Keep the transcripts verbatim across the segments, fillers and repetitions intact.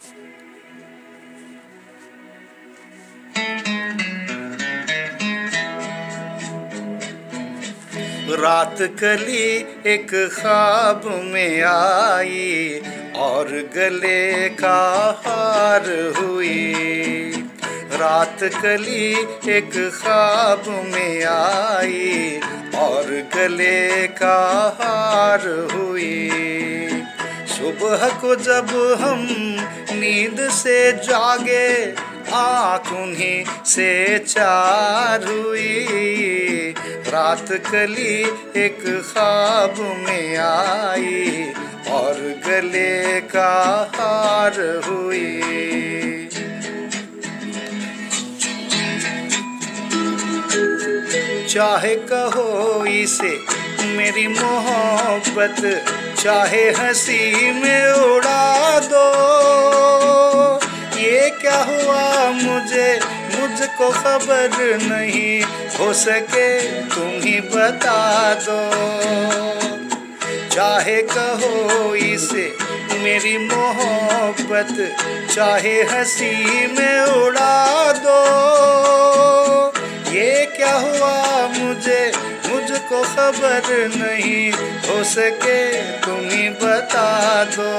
रात कली एक ख्वाब में आई और गले का हार हुई। रात कली एक ख्वाब में आई और गले का हार हुई। सुबह को जब हम नींद से जागे आँख उन्हीं से चार हुई। रात कली एक ख्वाब में आई और गले का हार हुई। चाहे कहो इसे मेरी मोहब्बत, चाहे हंसी में उड़ा दो। ये क्या हुआ मुझे मुझको खबर नहीं, हो सके तुम ही बता दो। चाहे कहो इसे मेरी मोहब्बत, चाहे हंसी में उड़ा दो। ये क्या हुआ मुझे मुझको खबर नहीं, हो सके तुम ही बता दो।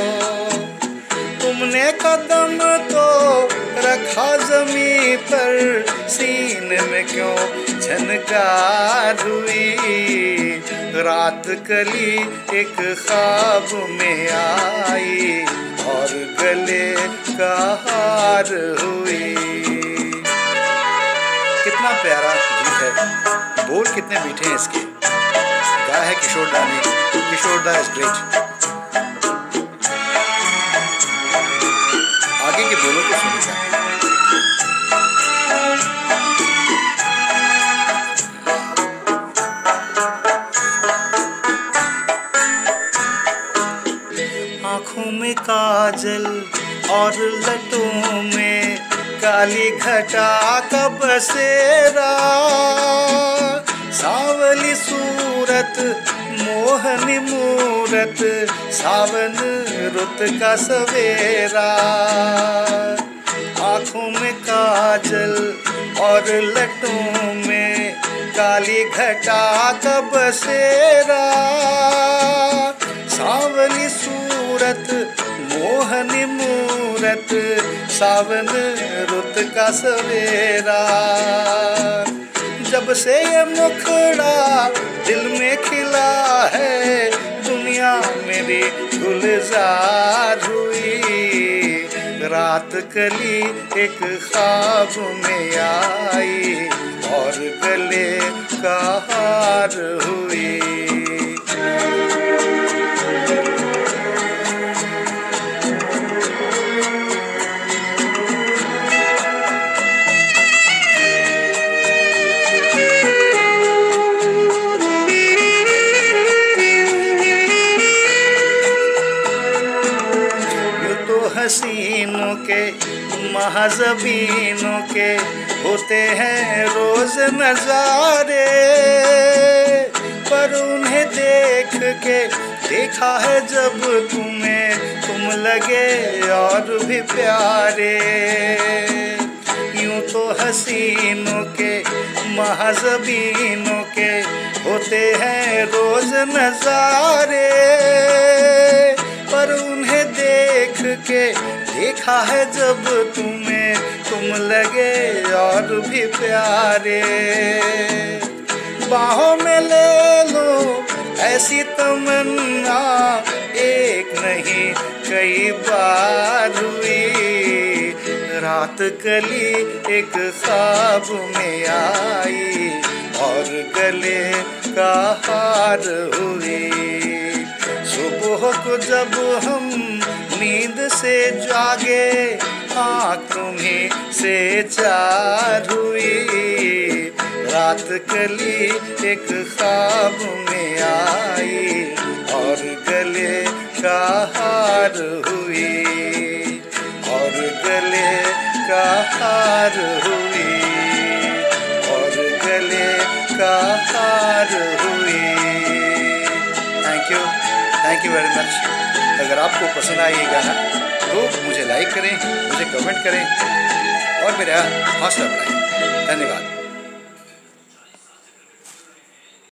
तुमने कदम तो रखा जमीन पर, सीने में क्यों झनकार हुई। रात कली एक ख्वाब में आई और गले का हार हुई। कितना प्यारा गीत है, बोल कितने मीठे हैं इसके। गाया है किशोर दा ने। किशोर दा इज ग्रेट। आगे के बोलों को सुनिएगा। आँखों में काजल और लटों में काली घटा का बसेरा। सावली सूरत मोहनी मूरत, सावन रुत का सवेरा। आँखों में काजल और लटों में काली घटा का बसेरा। सावली सूरत मोहनी मूरत, सावन रुत का सवेरा। जब से ये मुखड़ा दिल में खिला है, दुनिया मेरी गुलजार हुई। रात कली एक ख्वाब में आई और गले का हार हुई। हसीनों के महज़बीनों के होते हैं रोज नजारे, पर उन्हें देख के देखा है जब तुम्हें, तुम लगे और भी प्यारे। यूं तो हसीनों के महज़बीनों के होते हैं रोज नजारे, पर उन्हें देख के देखा है जब तुम्हें, तुम लगे और भी प्यारे। बाहों में ले लो ऐसी तमन्ना, एक नहीं कई बार हुई। रात कली एक ख्वाब में आई और गले का हार हुई। सुबह को जब हम नींद से जागे, आँख तुम्हीं से चार हुई। रात कली एक ख्वाब में आई और गले का हार हुई, और गले का हार हुई, और गले का हार हुई। Thank you, thank you very much. अगर आपको पसंद आए ये गाना तो मुझे लाइक करें, मुझे कमेंट करें और मेरा हौसला बढ़ाएं। धन्यवाद।